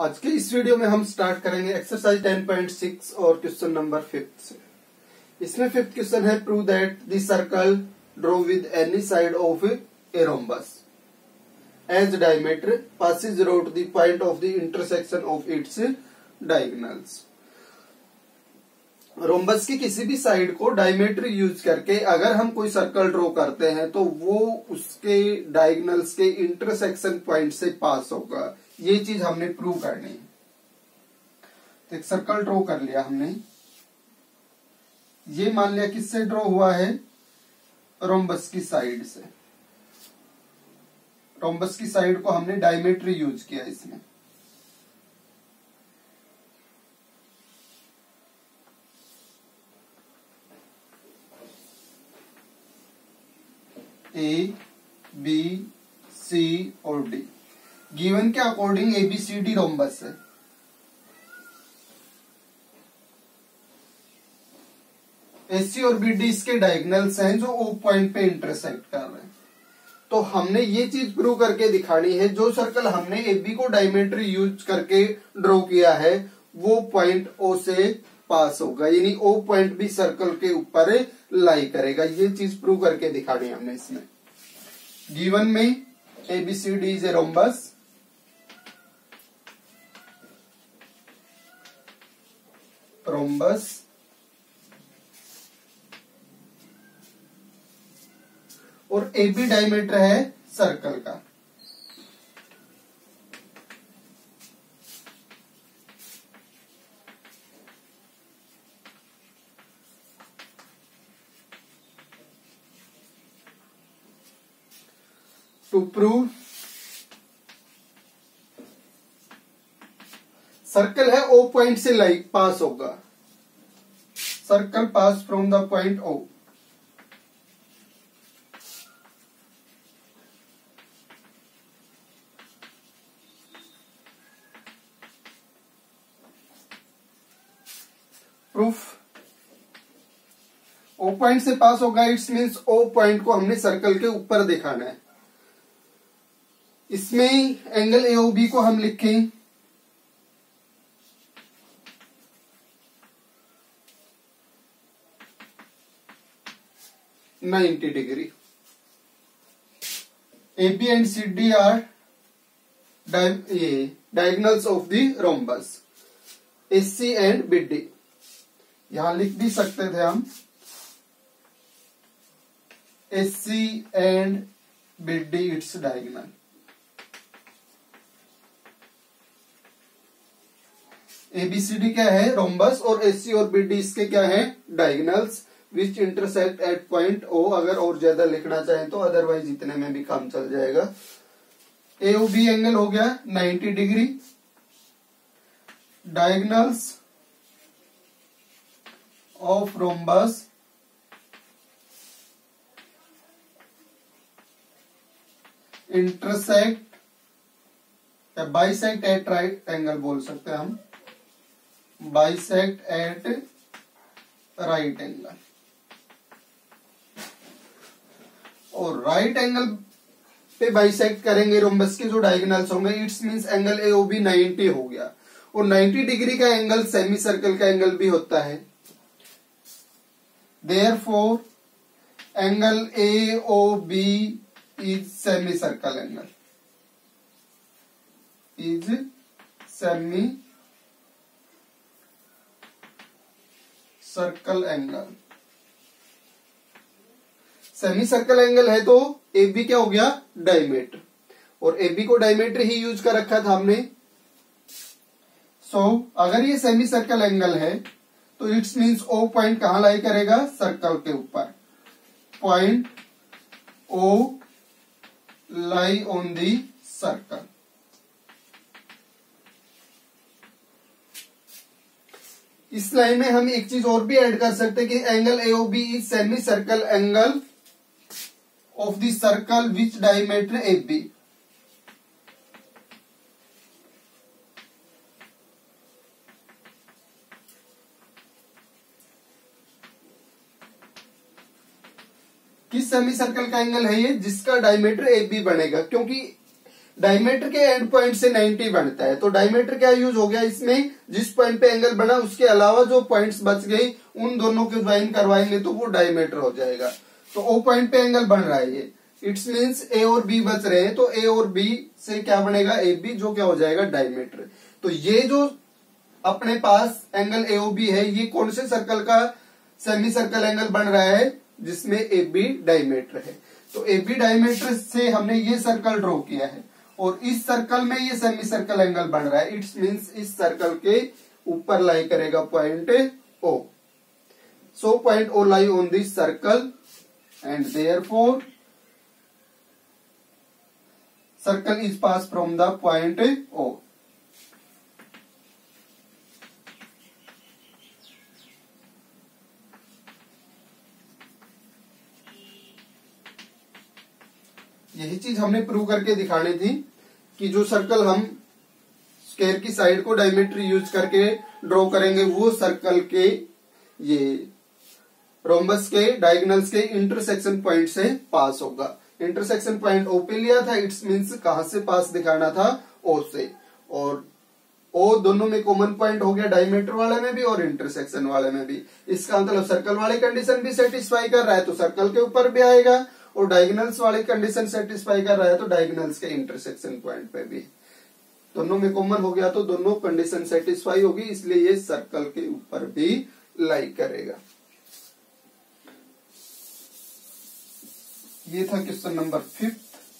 आज के इस वीडियो में हम स्टार्ट करेंगे एक्सरसाइज 10.6 और क्वेश्चन नंबर 5 से। इसमें 5th क्वेश्चन है, prove that the circle draw with any side of a rhombus as diameter passes round the point of the intersection of its diagonals। Rhombus की किसी भी साइड को diameter use करके अगर हम कोई सर्कल ड्रॉ करते हैं तो वो उसके डायगोनल्स के इंटरसेक्शन पॉइंट से पास होगा। ये चीज हमने प्रूव करनी है। तो एक सर्कल ड्रॉ कर लिया हमने, ये मान लिया किससे ड्रॉ हुआ है, रोम्बस की साइड से। रोम्बस की साइड को हमने डायमीटर यूज किया इसमें। ए बी सी और डी गिवन के अकॉर्डिंग ABCD रोम्बस है। AC और BD इसके डायगोनल्स हैं जो O पॉइंट पे इंटरसेक्ट कर रहे हैं। तो हमने ये चीज प्रूव करके दिखानी है, जो सर्कल हमने AB को डायमीटर यूज करके ड्रॉ किया है वो पॉइंट O से पास होगा, यानी O पॉइंट भी सर्कल के ऊपर लाई करेगा। ये चीज प्रूव करके दिखानी है हमने इसमें। गिवन में ABCD इज ए रोम्बस, और AB डायमीटर है सर्कल का। टू प्रूव सर्कल है O पॉइंट से लाइक पास होगा, circle pass from the point O। Proof O point से पास होगा, इट्स मीन्स O पॉइंट को हमने सर्कल के ऊपर दिखाना है। इसमें एंगल AOB को हम लिखें 90 degree. AB and CD are diagonals of the rhombus. AC and BD यहां लिख भी सकते थे हम, AC and BD its diagonal. ABCD क्या है, रोम्बस, और AC और BD इसके क्या है, diagonals which intersect at point O। अगर और ज्यादा लिखना चाहें तो, अदरवाइज इतने में भी काम चल जाएगा। AOB एंगल हो गया 90 degree. Diagonals of rhombus intersect या बाइसेक्ट एट राइट एंगल बोल सकते हैं हम, बाइसेक्ट एट राइट एंगल। और राइट एंगल पे बाइसेक्ट करेंगे रोम्बस के जो डायगोनल्स होंगे, इट्स मींस एंगल AOB 90 हो गया। और 90 डिग्री का एंगल सेमी सर्कल का एंगल भी होता है। Therefore angle AOB is semi circle angle, is semi circle angle. Semi circle angle है तो AB क्या हो गया, डायमीटर, और AB को डायमीटर ही यूज कर रखा था हमने। सो अगर ये सेमी सर्कल एंगल है तो इट्स मींस O पॉइंट कहां लाई करेगा, सर्कल के ऊपर। Point O lie on the circle. इस लाइन में हम एक चीज और भी ऐड कर सकते हैं कि angle AOB is semi circle angle of the circle which diameter AB। किस सेमी सर्कल का एंगल है ये, जिसका डायमीटर AB बनेगा, क्योंकि डायमीटर के एंड पॉइंट से 90 बनता है। तो डायमीटर क्या यूज हो गया इसमें, जिस पॉइंट पे एंगल बना उसके अलावा जो पॉइंट्स बच गई उन दोनों को ज्वाइन करवाएंगे तो वो डायमीटर हो जाएगा। तो ओ पॉइंट पे एंगल बन रहा है ये, इट्स मीन्स ए और बी बच रहे हैं, तो ए और बी से क्या बनेगा, ए बी, जो क्या हो जाएगा डायमीटर। तो ये जो अपने पास एंगल ए ओ बी है, ये कौन से सर्कल का सेमी सर्कल एंगल बन रहा है, जिसमें ए बी डायमीटर है। तो ए बी डायमीटर से हमने ये सर्कल ड्रॉ किया है और इस सर्कल में ये सेमी सर्कल एंगल बन रहा है। इट्स मीन्स इस सर्कल के ऊपर लाई करेगा point O. So point O lie on this circle and therefore circle is pass from the point O. यही चीज हमने प्रूव करके दिखानी थी कि जो सर्कल हम स्क्वायर की साइड को डायमीटर यूज करके ड्रॉ करेंगे वो सर्कल के ये रोम्बस के डायगोनल्स के इंटरसेक्शन पॉइंट से पास होगा। इंटरसेक्शन पॉइंट ओ पे लिया था, इट्स मीन्स कहां से पास दिखाना था, ओ से, और ओ दोनों में कॉमन पॉइंट हो गया, डायमीटर वाले में भी और इंटरसेक्शन वाले में भी। इसका मतलब सर्कल वाली कंडीशन भी सेटिस्फाई कर रहा है तो सर्कल के ऊपर भी आएगा, और डायगोनल्स वाली कंडीशन सेटिस्फाई कर रहा है तो डायगोनल्स के इंटरसेक्शन पॉइंट पे भी। दोनों में कॉमन हो गया तो दोनों कंडीशन सेटिस्फाई होगी, इसलिए ये सर्कल के ऊपर भी लाई करेगा। ये था क्वेश्चन नंबर 5।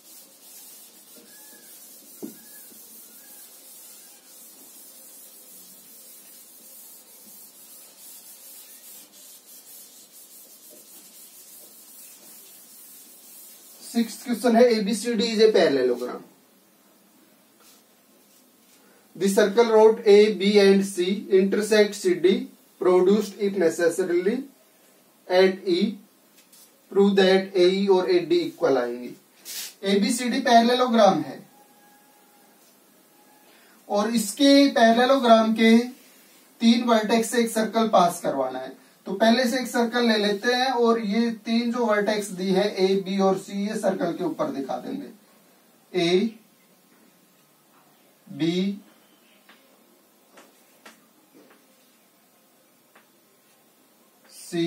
सिक्स्थ क्वेश्चन है ABCD is a parallelogram. The circle road A, B and C intersect CD produced if necessarily at E. Prove that AE और AD इक्वल आएंगे। ABCD पैरेललोग्राम है और इसके पैरेललोग्राम के 3 वर्टेक्स से एक circle पास करवाना है। तो पहले से एक सर्कल ले लेते हैं और ये 3 जो वर्टेक्स दी है A, B और C, ये सर्कल के ऊपर दिखा देंगे। A, B, C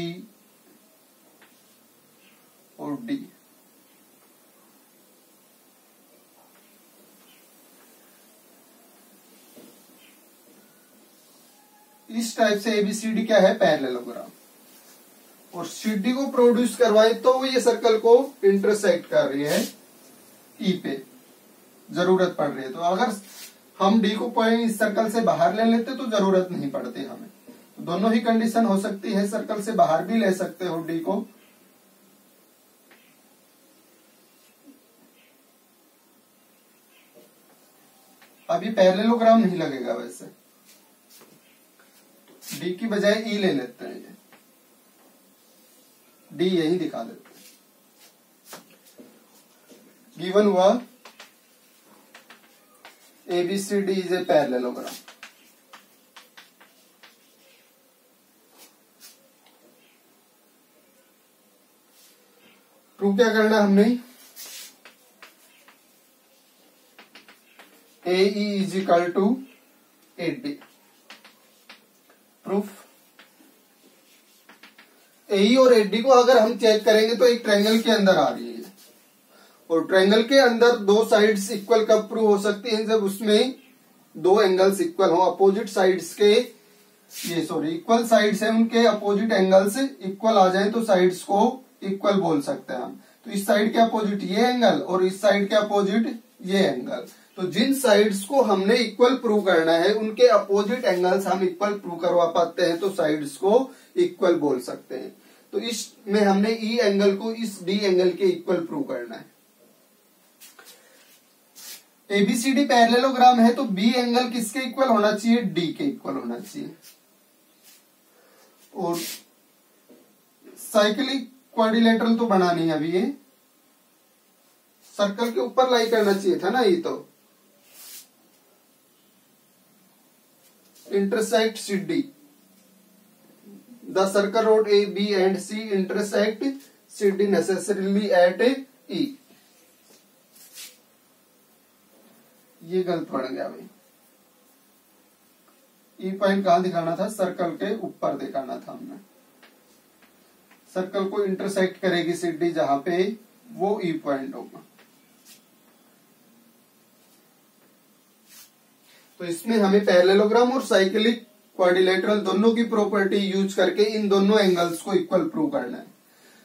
और D। इस टाइप से एबीसीडी क्या है, पैरेललोग्राम। और सीडी को प्रोड्यूस करवाए तो ये सर्कल को इंटरसेक्ट कर रही है ई पे, जरूरत पड़ रही है। तो अगर हम डी को पॉइंट इस सर्कल से बाहर ले लेते तो जरूरत नहीं पड़ती हमें। तो दोनों ही कंडीशन हो सकती है, सर्कल से बाहर भी ले सकते हो डी को। अभी पैरेललोग्राम नहीं लगेगा, वैसे डी की बजाय ई ले लेते हैं, ये डी यही दिखा देते हैं। गिवन हुआ ABCD is a parallelogram. Prove क्या करना हमने, AE is equal to AD। Proof, AE और AD को अगर हम चेक करेंगे तो एक ट्रायंगल के अंदर आ रही है, और ट्रायंगल के अंदर 2 साइड्स इक्वल कब प्रूव हो सकती हैं, जब उसमें 2 एंगल्स इक्वल हो। अपोजिट साइड्स के इक्वल साइड्स है, उनके अपोजिट एंगल्स इक्वल आ जाए तो साइड्स को इक्वल बोल सकते हैं हम। तो इस साइड के अपोजिट ये एंगल और इस साइड के अपोजिट ये एंगल। तो जिन साइड्स को हमने इक्वल प्रूव करना है उनके अपोजिट एंगल्स हम इक्वल प्रूव करवा पाते हैं तो साइड्स को इक्वल बोल सकते हैं। तो इसमें हमने ई एंगल को इस डी एंगल के इक्वल प्रूव करना है। एबीसीडी पैरेललोग्राम है तो बी एंगल किसके इक्वल होना चाहिए, डी के इक्वल होना चाहिए। और साइक्लिक क्वाड्रिलेटरल तो बना नहीं, अभी ये सर्कल के ऊपर लाई करना चाहिए था ना। ये तो intersect CD. The circle road A, B and C intersect CD necessarily at E. ये गलत पड़ गया भाई। ई पॉइंट कहाँ दिखाना था, सर्कल के ऊपर दिखाना था हमने। सर्कल को इंटरसेक्ट करेगी सीडी जहां पे, वो ई पॉइंट होगा। तो इसमें हमें पैरेललोग्राम और साइक्लिक क्वाड्रिलेटरल दोनों की प्रॉपर्टी यूज करके इन दोनों एंगल्स को इक्वल प्रूव करना है।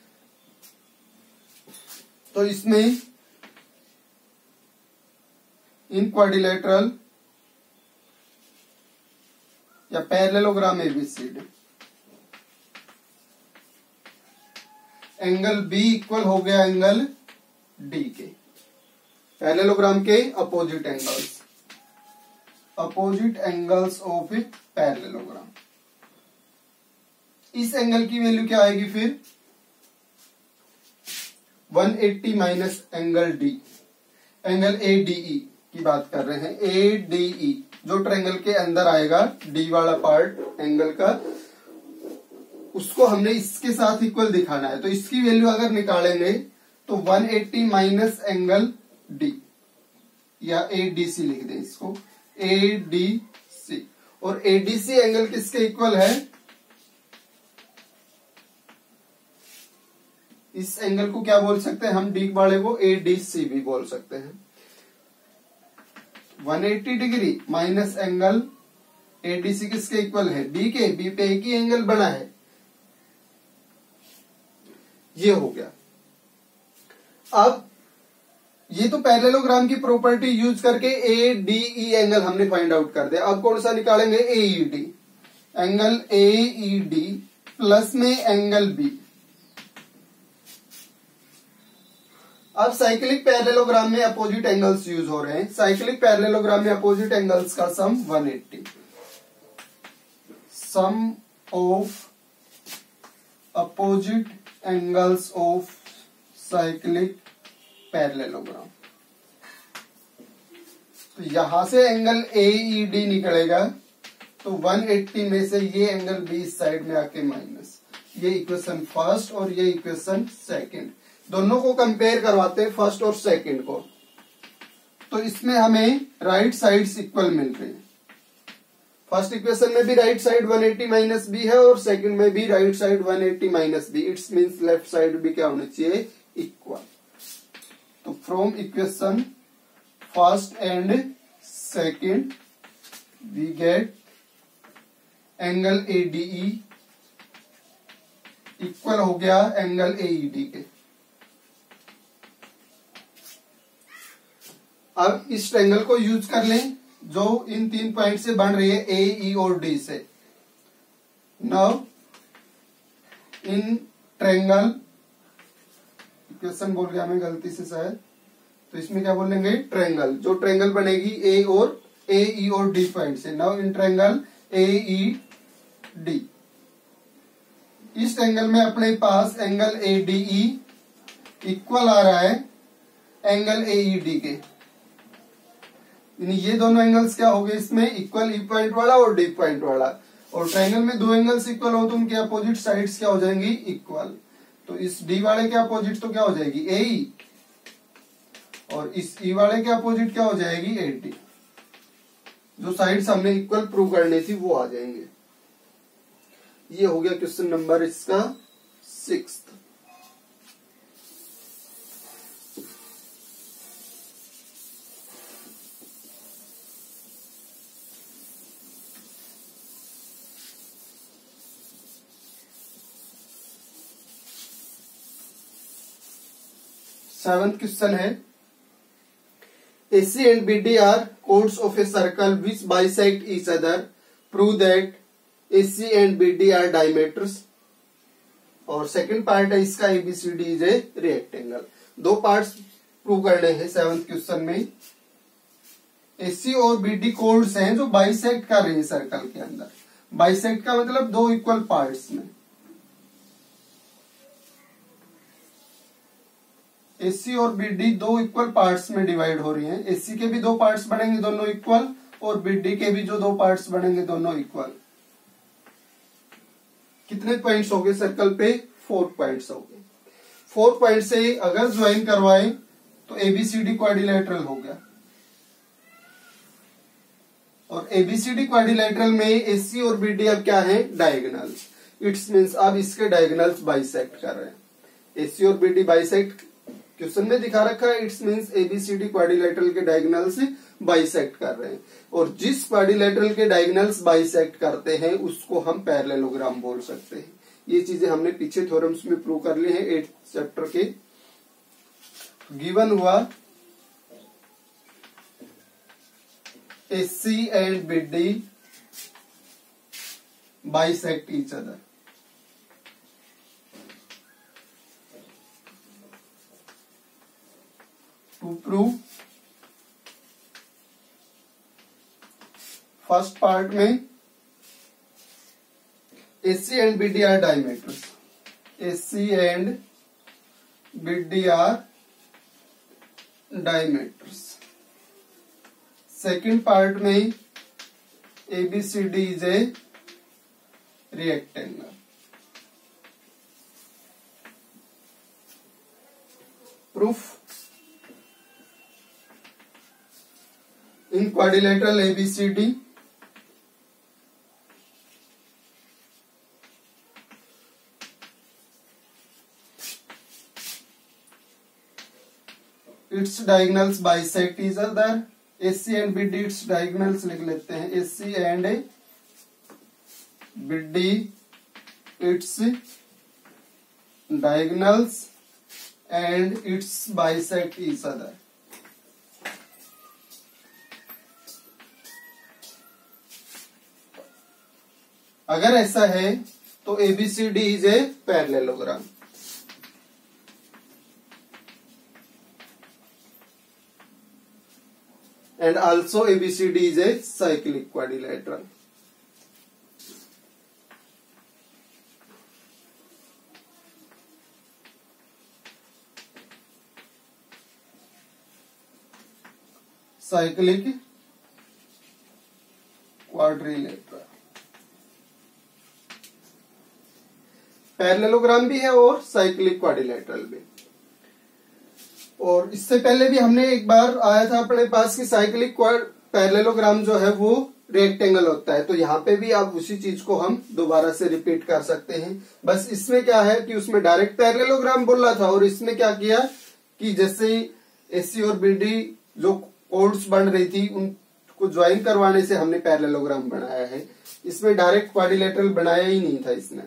तो इसमें इन क्वाड्रिलेटरल या parallelogram ABCD angle B equal हो गया एंगल डी के, पैरेललोग्राम के अपोजिट एंगल्स ऑफ पैरेललोग्राम। इस एंगल की वैल्यू क्या आएगी फिर 180 minus angle D, angle ADE की बात कर रहे हैं। एडीई जो ट्रायंगल के अंदर आएगा, डी वाला पार्ट एंगल का, उसको हमने इसके साथ इक्वल दिखाना है। तो इसकी वैल्यू अगर निकालेंगे तो 180 माइनस एंगल डी, या एडीसी लिख दें इसको, एडीसी। और एडीसी एंगल किसके इक्वल है, इस एंगल को क्या बोल सकते हैं हम, डी वाले को एडीसी भी बोल सकते हैं। 180 डिग्री माइनस एंगल एडीसी किसके इक्वल है, डी के। बी पे एक ही एंगल बना है, ये हो गया। अब ये तो पैरेललोग्राम की प्रॉपर्टी यूज करके एडीई एंगल हमने फाइंड आउट कर दिया। अब कौन सा निकालेंगे, एईडी, एंगल एईडी प्लस में एंगल बी। अब साइक्लिक पैरेललोग्राम में अपोजिट एंगल्स यूज हो रहे हैं। साइक्लिक पैरेललोग्राम में अपोजिट एंगल्स का sum 180, sum of opposite angles of cyclic parallelogram. तो यहां से एंगल एईडी निकलेगा, तो 180 में से ये एंगल बी इस साइड में आके माइनस, ये इक्वेशन फर्स्ट और ये इक्वेशन सेकंड, दोनों को कंपेयर करवाते हैं फर्स्ट और सेकंड को। तो इसमें हमें राइट साइड्स इक्वल मिल रही है। फर्स्ट इक्वेशन में भी राइट साइड 180 माइनस बी है और सेकंड में भी right side 180 minus B. Its means left side भी क्या होनी चाहिए, इक्वल। तो from equation first and second we get angle ADE equal हो गया एंगल एईडी के। अब इस ट्रायंगल को यूज कर लें जो इन 3 पॉइंट से बन रही है, ए, ई और डी से। नाउ इन ट्रायंगल, इक्वेशन बोल गया मैं गलती से शायद, तो इसमें क्या बोलेंगे, ट्रायंगल। जो ट्रायंगल बनेगी ए और ए, ई और डी पॉइंट से। Now in triangle A, E, D, इस ट्रायंगल में अपने पास एंगल एडीई इक्वल आ रहा है एंगल एईडी के। ये दोनों एंगल्स क्या हो गए इसमें, इक्वल, ई पॉइंट वाला और डी पॉइंट वाला। और ट्रायंगल में दो एंगल्स इक्वल हो तो उनके अपोजिट साइड्स क्या हो जाएंगी, इक्वल। तो इस डी वाले के अपोजिट तो क्या हो जाएगी, एई, और इस ई वाले के अपोजिट क्या हो जाएगी, एडी। जो साइड्स हमने इक्वल प्रूव करनी थी वो आ जाएंगे। ये हो गया क्वेश्चन नंबर इसका 6। सेवंथ क्वेश्चन है, AC and BD are chords of a circle which bisect each other. Prove that AC and BD are diameters. और सेकंड पार्ट है इसका, ABCD इज ए रेक्टेंगल। दो पार्ट्स प्रूव करने हैं seventh question में। AC और BD chords हैं जो बाइसेक्ट कर रहे हैं सर्कल के अंदर। बाइसेक्ट का मतलब दो इक्वल पार्ट्स में। AC और BD दो इक्वल पार्ट्स में डिवाइड हो रही हैं। AC के भी दो पार्ट्स बनेंगे दोनों इक्वल, और BD के भी जो दो पार्ट्स बनेंगे दोनों इक्वल। कितने पॉइंट्स हो गए सर्कल पे, 4 पॉइंट्स हो गए। 4 पॉइंट से अगर ज्वाइन करवाए तो ABCD क्वाड्रिलेटरल हो गया। और एबीसीडी क्वाड्रिलेटरल में एसी और बीडी अब क्या है, डायगोनल्स। इट्स मींस अब इसके डायगोनल्स बाइसेक्ट कर रहे हैं। एसी और बीडी बाइसेक्ट क्वेश्चन में दिखा रखा है, इट्स मींस एबीसीडी क्वाड्रिलेटरल के डायगोनल्स बाइसेक्ट कर रहे हैं। और जिस क्वाड्रिलेटरल के डायगोनल्स बाइसेक्ट करते हैं उसको हम पैरेललोग्राम बोल सकते हैं। ये चीजें हमने पीछे थ्योरम्स में प्रूव कर ली है 8th चैप्टर के। गिवन हुआ AC and BD bisect each other. To prove, first part में AC and BD are diameters. AC and BD are diameters. Second part में ABCD is a rectangle. Proof, in quadrilateral ABCD its diagonals bisect each other. AC and BD its diagonals लिख लेते हैं। AC and BD its diagonals and its bisect each other. अगर ऐसा है तो ABCD is a parallelogram. And also ABCD is a cyclic quadrilateral. Cyclic quadrilateral parallelogram भी है और साइक्लिक क्वाड्रिलेटरल भी। और इससे पहले भी हमने एक बार आया था अपने पास कि साइक्लिक पैरेललोग्राम जो है वो रेक्टेंगल होता है। तो यहाँ पे भी आप उसी चीज को हम दोबारा से रिपीट कर सकते हैं। बस इसमें क्या है कि उसमें डायरेक्ट पैरेललोग्राम बोला था और इसमें क्या किया कि जैसे AC और BD जो कोड्स बन रही थी उनको ज्वाइन करवाने से हमने पैरेललोग्राम बनाया है। इसमें डायरेक्ट क्वाड्रिलेटरल बनाया ही नहीं था इसने।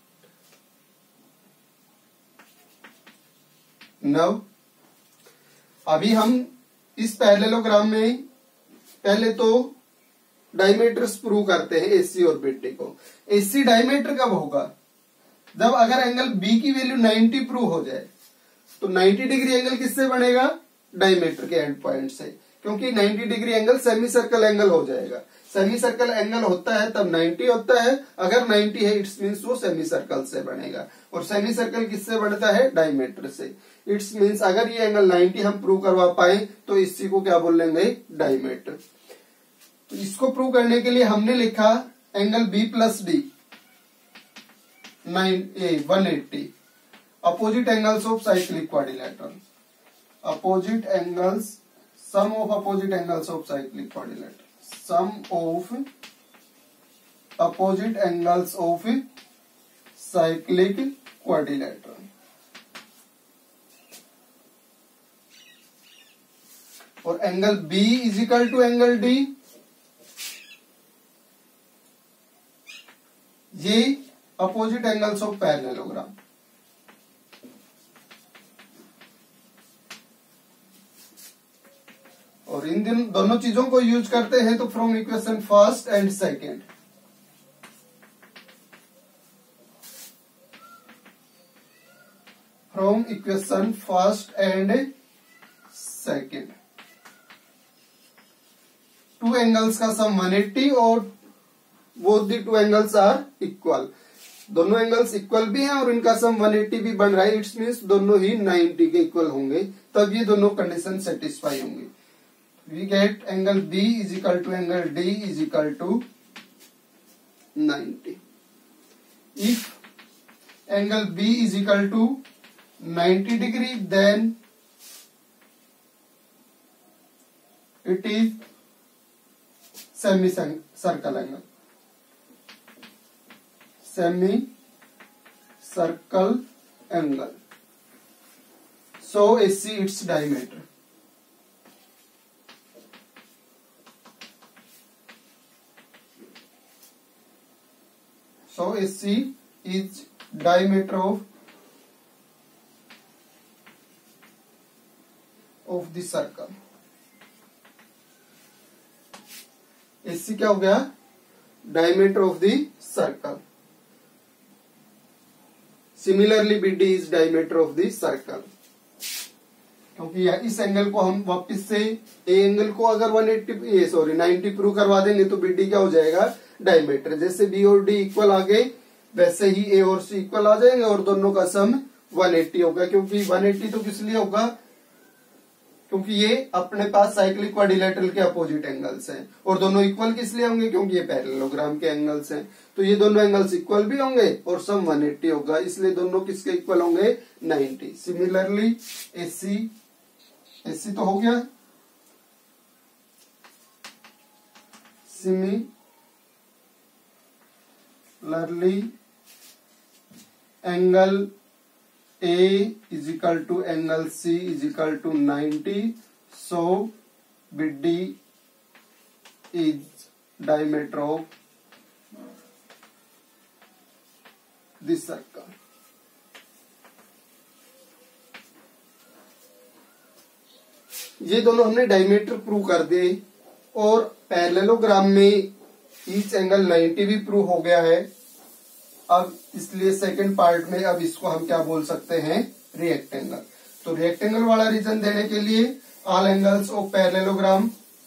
नव अभी हम इस पैरेललोग्राम में पहले तो डायमीटर्स प्रूव करते हैं AC और BD को। AC डायमीटर कब होगा, जब अगर एंगल B की वैल्यू 90 प्रूव हो जाए। तो 90 डिग्री एंगल किससे बनेगा, डायमीटर के एंड पॉइंट से, क्योंकि 90 degree angle semi circle angle हो जाएगा। सेमी सर्कल एंगल होता है तब 90 होता है। अगर 90 है इट्स मीन्स वो सेमी सर्कल से बनेगा। और सेमी सर्कल किससे बनता है, डायमीटर से। इट्स मीन्स अगर ये एंगल 90 हम प्रूव करवा पाए तो इसी को क्या बोल लेंगे, डायमीटर। तो इसको प्रूव करने के लिए हमने लिखा angle B plus D 180 opposite angles of cyclic quadrilateral. Opposite angles, sum of opposite angles of cyclic quadrilateral, sum of opposite angles of cyclic quadrilateral. और angle B is equal to angle D, ये opposite angles of parallelogram. और इन दोनों चीजों को use करते हैं तो from equation first and second, from equation first and second, two angles का सम 180 और both the to angles are equal. दोनों एंगल्स इक्वल भी हैं और इनका सम 180 भी बन रहा है। इट्स मीन्स दोनों ही 90 के इक्वल होंगे, तब ये दोनों कंडीशन सेटिस्फाई होंगी। We get angle B is equal to angle D is equal to 90। If angle B is equal to 90 degree then it is semi circle angle, semi circle angle. So AC its diameter. So AC is diameter of the circle. AC क्या हो गया? Diameter of the circle. Similarly, BD is diameter of the circle. क्योंकि इस angle को हम वापस से A angle को अगर 90 प्रूव करवा देंगे तो बीडी क्या हो जाएगा? डायमीटर. जैसे बी और डी इक्वल आ गए वैसे ही ए और सी इक्वल आ जाएंगे और दोनों का सम 180 होगा. क्योंकि 180 तो किस लिए होगा? क्योंकि ये अपने पास साइक्लिक क्वाड्रिलेटरल के अपोजिट एंगल्स हैं. और दोनों इक्वल किस लिए होंगे? क्योंकि ये पैरेललोग्राम के एंगल्स हैं. तो ये दोनों एंगल्स इक्वल भी होंगे और सम 180 होगा. इसलिए दोनों किसके इक्वल होंगे? 90. सिमिलरली एसी तो हो गया. Similarly angle A is equal to angle C is equal to 90. So BD is diameter of this circle. ये दोनों हमने डायमीटर प्रूव कर दिए और पैरेललोग्राम में ईच एंगल 90 भी प्रूव हो गया है. अब इसलिए सेकंड पार्ट में अब इसको हम क्या बोल सकते हैं? रिएक्टेंगल. तो रिएक्टेंगल वाला रीजन देने के लिए all angles of parallelogram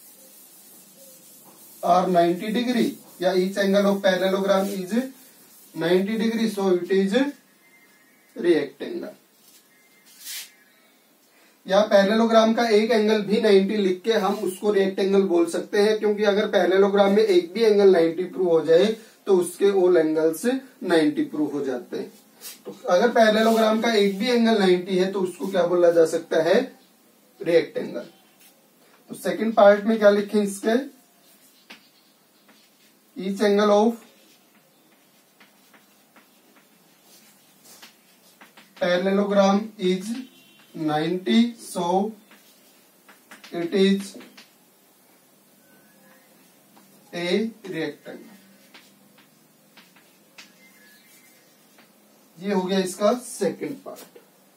are 90 degree या each angle of parallelogram is 90 degree. So it is rectangle. या पैरेललोग्राम का एक एंगल भी 90 लिख के हम उसको रिएक्टेंगल बोल सकते हैं. क्योंकि अगर पैरेललोग्राम में एक भी एंगल 90 प्रूव हो जाए तो उसके ऑल एंगल्स 90 प्रूव हो जाते हैं. तो अगर पैरेललोग्राम का एक भी एंगल 90 है तो उसको क्या बोला जा सकता है? रिएक्टेंगल. तो सेकंड पार्ट में क्या लिखें इसके? Each angle of parallelogram is 90. So it is a rectangle. ये हो गया इसका सेकंड पार्ट.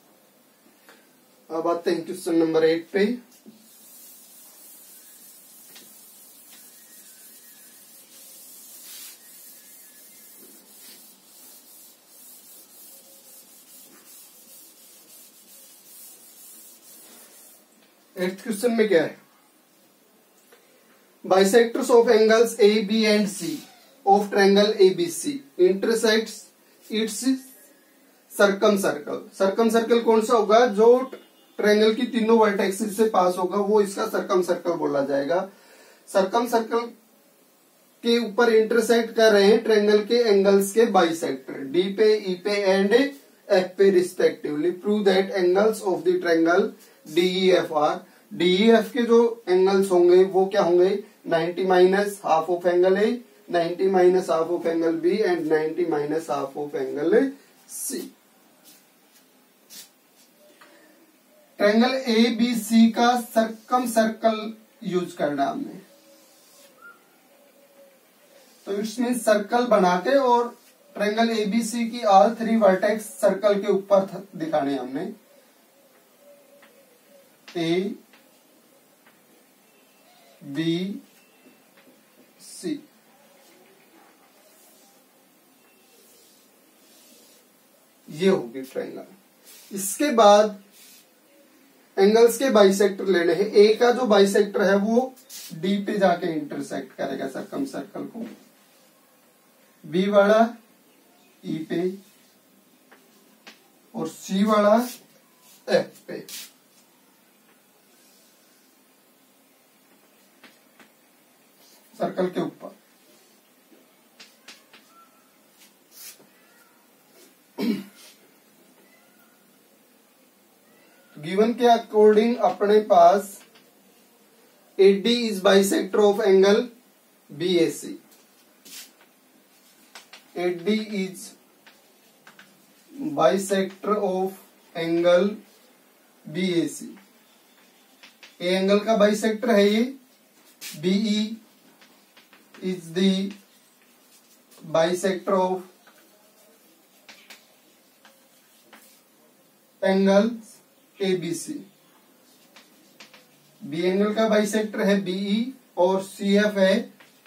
अब आते हैं क्वेश्चन नंबर 8 पे. एट्थ क्वेश्चन में क्या है? Bisectors of angles A B and C of triangle ABC intersects its circum circle. Circum circle कौन सा होगा? जो ट्रायंगल की तीनों वर्टेक्सेस से पास होगा वो इसका सर्कम सर्कल बोला जाएगा. सर्कम सर्कल के ऊपर इंटरसेक्ट कर रहे हैं ट्रायंगल के एंगल्स के बाइसेक्टर डी पे, ई पे एंड एफ पे respectively. Prove that angles of the triangle D E F are. D E F के जो एंगल्स होंगे वो क्या होंगे? 90 minus half of angle A, 90 minus half of angle B and 90 minus half of angle C. Triangle A B C का circum circle use करना हमने. तो इट्स मीन सर्कल बना के और ट्रायंगल ए बी सी की ऑल 3 वर्टेक्स सर्कल के ऊपर दिखाने हमने. A B C. ये होगी ट्रायंगल. इसके बाद एंगल्स के बाइसेक्टर लेने हैं. ए का जो बाइसेक्टर है वो डी पे जाके इंटरसेक्ट करेगा सर्कम सर्कल को. बी वाला ई पे और सी वाला एफ पे. सर्कल के ऊपर. गिवन के अकॉर्डिंग अपने पास AD इज bisector of angle BAC. AD is bisector of angle BAC. A angle का बाइसेक्टर है ये. BE is the bisector of angle ABC. B angle का बाइसेक्टर है BE और CF है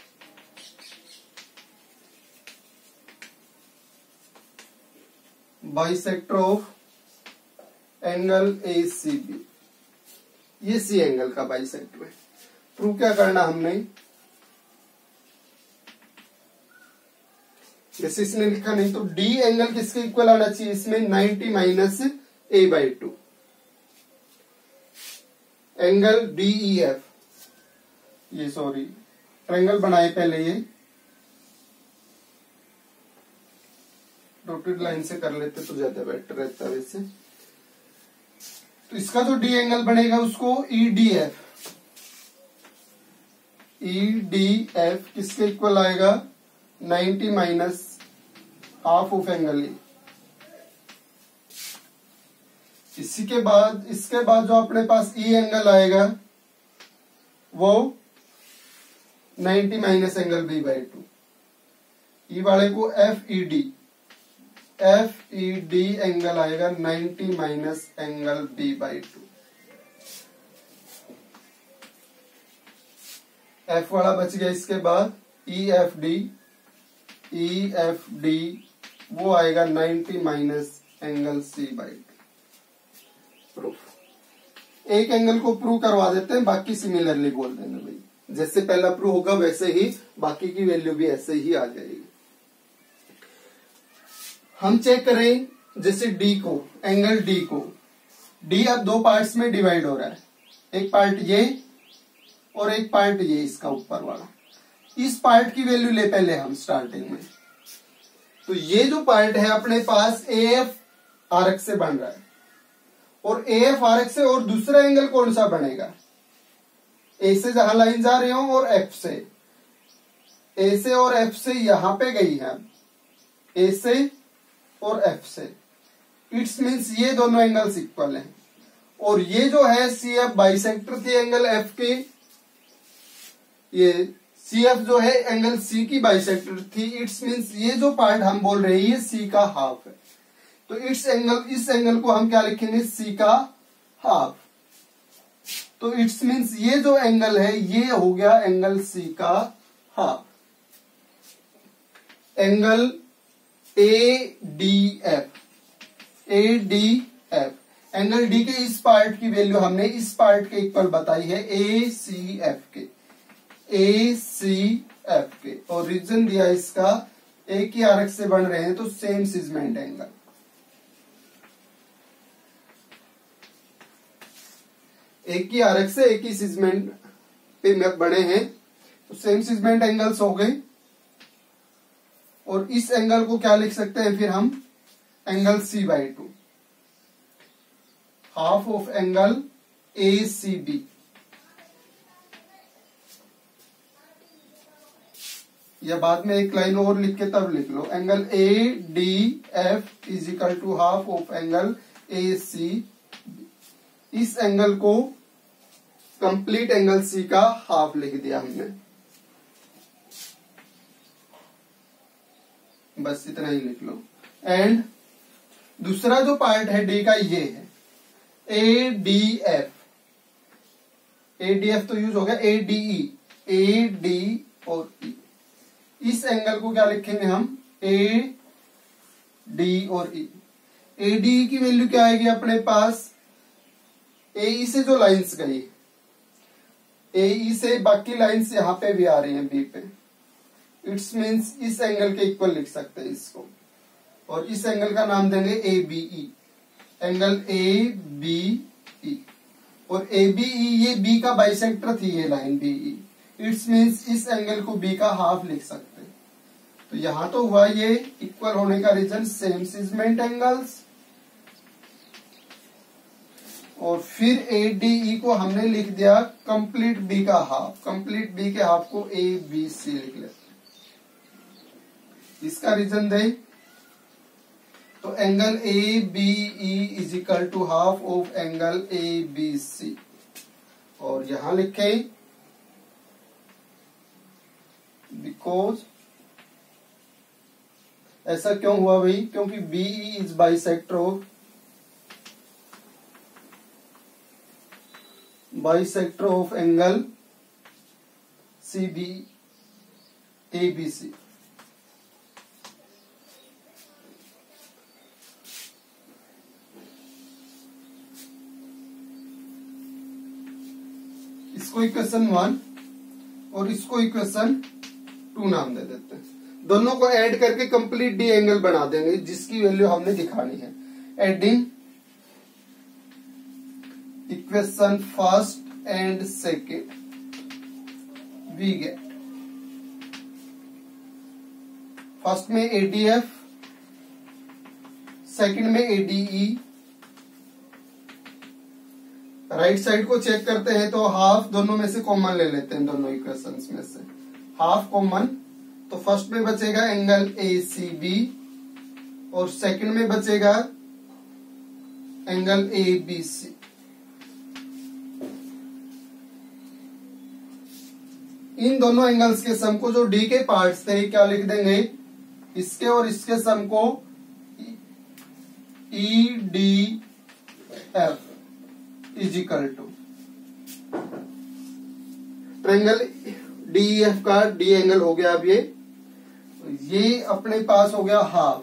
बाइसेक्टर ऑफ एंगल ACB. ये सी एंगल का bisector है. प्रूव क्या करना हमने, जैसे इसने लिखा नहीं तो डी एंगल किसके इक्वल आना चाहिए इसमें, 90 माइनस A/2. एंगल DEF, ये सॉरी ट्रायंगल बनाए पहले, ये डॉटेड लाइन से कर लेते तो ज्यादा बेटर रहता है वैसे. तो इसका जो डी एंगल बनेगा उसको EDF. EDF किसके इक्वल आएगा, 90 minus half of angle A. इसके बाद जो अपने पास ई एंगल आएगा वो 90 माइनस एंगल B/2. ई वाले को FED एंगल आएगा 90 माइनस एंगल B/2. F वाला बच गया. इसके बाद EFD वो आएगा 90 माइनस एंगल C/2. प्रूफ. एक एंगल को प्रूव करवा देते हैं, बाकी सिमिलरली बोल देंगे भाई. जैसे पहला प्रूव होगा वैसे ही बाकी की वैल्यू भी ऐसे ही आ जाएगी. हम चेक करें जैसे डी को, एंगल डी को. डी अब दो पार्ट्स में डिवाइड हो रहा है, एक पार्ट ये और एक पार्ट ये इसका ऊपर वाला. इस पार्ट की वैल्यू ले पहले हम स्टार्टिंग में. तो ये जो पार्ट है अपने पास AF आर्क से बन रहा है और AF आर्क से और दूसरा एंगल कौन सा बनेगा, ए से जहां लाइन जा रही हो और F से. ए से और F से यहां पे गई है, ए से और F से. इट्स मीन्स ये दोनों एंगल्स इक्वल हैं. और ये जो है CF बाइसेक्टर थी एंगल F के, ये CF जो है एंगल C की बाइसेक्टर थी. इट्स मीन्स ये जो पार्ट हम बोल रहे हैं ये C का हाफ है. तो इस एंगल को हम क्या लिखेंगे, C का हाफ. तो इट्स मीन्स ये जो एंगल है ये हो गया एंगल C का half. Angle ADF angle D के इस पार्ट की वैल्यू हमने इस पार्ट के इक्वल बताई है ACF के. और रीजन दिया इसका एक ही आर्क से बन रहे हैं तो सेम सिजमेंट एंगल. एक ही आर्क से एक ही सिजमेंट पे बने हैं तो सेम सिजमेंट एंगल्स हो गए. और इस एंगल को क्या लिख सकते हैं फिर हम, angle C/2, half of angle ACB. या बाद में एक लाइन और लिख के तब लिख लो, angle ADF is equal to half of angle AC. इस एंगल को कंप्लीट एंगल C का हाफ लिख दिया हमने. बस इतना ही लिख लो. एंड दूसरा जो पार्ट है डी का ये है ADF तो यूज हो गया. AD और E. इस एंगल को क्या लिखेंगे हम, AD और E. ADE की वैल्यू क्या आएगी अपने पास, AE से जो लाइंस गई, AE से बाकी लाइंस यहां पे भी आ रही हैं B पे. इट्स मीन्स इस एंगल के इक्वल लिख सकते हैं इसको. और इस एंगल का नाम देंगे ABE. Angle ABE. और ABE ये B का बाइसेक्टर थी ये लाइन BE. इट्स मीन्स इस एंगल को B का हाफ लिख सकते हैं. तो यहां तो हुआ ये इक्वल होने का रीजन सेम सिजमेंट एंगल्स. और फिर ADE को हमने लिख दिया कंप्लीट बी का हाफ, कंप्लीट बी के हाफ को ABC लिख लेते हैं। इसका रीजन दे तो angle ABE is equal to half of angle ABC, और यहां लिखे बिकॉज ऐसा क्यों हुआ भाई, क्योंकि BE is bisector of angle ABC। इसको इक्वेशन 1 और इसको इक्वेशन 2 नाम दे देते हैं। दोनों को ऐड करके कंप्लीट डी एंगल बना देंगे जिसकी वैल्यू हमने दिखानी है। Adding equation first and second we get first में ADF, सेकंड में ADE। राइट साइड को चेक करते हैं तो हाफ दोनों में से कॉमन ले लेते हैं, दोनों इक्वेशंस में से हाफ कॉमन, तो फर्स्ट में बचेगा एंगल ACB और सेकंड में बचेगा एंगल ABC। इन दोनों एंगल्स के सम को जो डी के पार्ट्स थे क्या लिख देंगे, इसके और इसके सम को EDF is equal to triangle DEF का डी एंगल हो गया। अब ये अपने पास हो गया हाफ।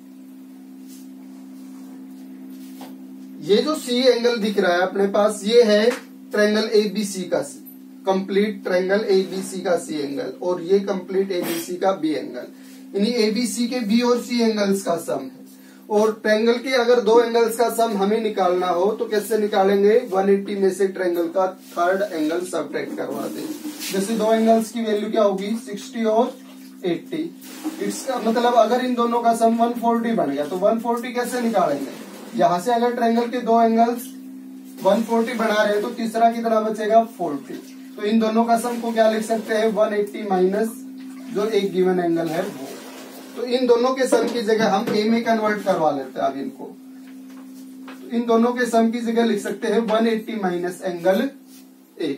ये जो C एंगल दिख रहा है अपने पास, ये है ट्रायंगल ABC का कंप्लीट ट्रायंगल ABC का C एंगल, और ये कंप्लीट ABC का B एंगल। यानी ABC के B और C एंगल्स का सम है। और ट्रायंगल के अगर दो एंगल्स का सम हमें निकालना हो तो कैसे निकालेंगे, 180 में से ट्रायंगल का थर्ड एंगल सबट्रैक्ट करवा देंगे। जैसे दो एंगल्स की वैल्यू क्या होगी, 60 और 80। इसका मतलब अगर इन दोनों का सम 140 बन गया तो 140 कैसे निकालेंगे, यहां से अगर ट्रायंगल के दो एंगल्स 140 बना रहे हैं तो तीसरा कितना बचेगा 40। तो इन दोनों का सम को क्या लिख सकते हैं, 180 माइनस जो एक गिवन एंगल है वो। तो इन दोनों के सम की जगह हम ए में कन्वर्ट करवा लेते हैं। अब इनको तो इन दोनों के सम की जगह लिख सकते हैं 180 माइनस एंगल ए।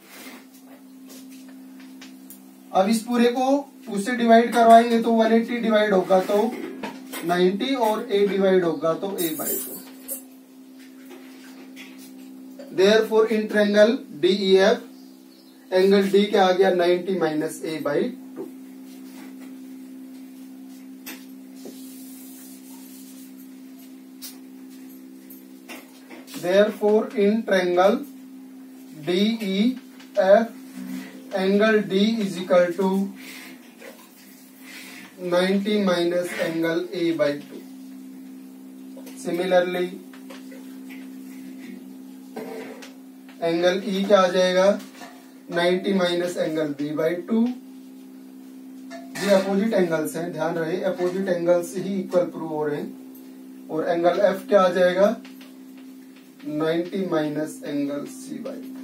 अब इस पूरे को 2 से डिवाइड करवाएंगे तो 180 डिवाइड होगा तो 90 और a डिवाइड होगा तो a/2। Therefore in triangle DEF angle D क्या आ गया, 90 minus a/2। Therefore, in triangle DEF, angle D is equal to 90 minus angle A/2. Similarly, angle E क्या आ जाएगा, 90 minus angle B/2। ये अपोजिट एंगल्स हैं, ध्यान रहे अपोजिट एंगल्स ही इक्वल प्रूव हो रहे हैं। और एंगल F क्या आ जाएगा, 90 माइनस एंगल C/2।